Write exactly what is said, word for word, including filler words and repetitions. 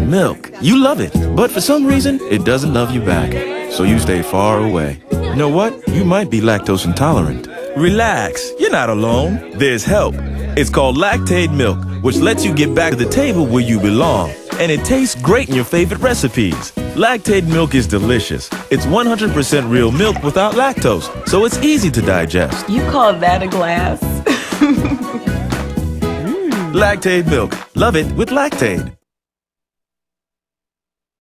milk. You love it, but for some reason, it doesn't love you back. So you stay far away. You know what? You might be lactose intolerant. Relax, you're not alone. There's help. It's called Lactaid milk, which lets you get back to the table where you belong. And it tastes great in your favorite recipes. Lactaid milk is delicious. It's one hundred percent real milk without lactose, so it's easy to digest. You call that a glass? Lactaid milk. Love it with Lactaid.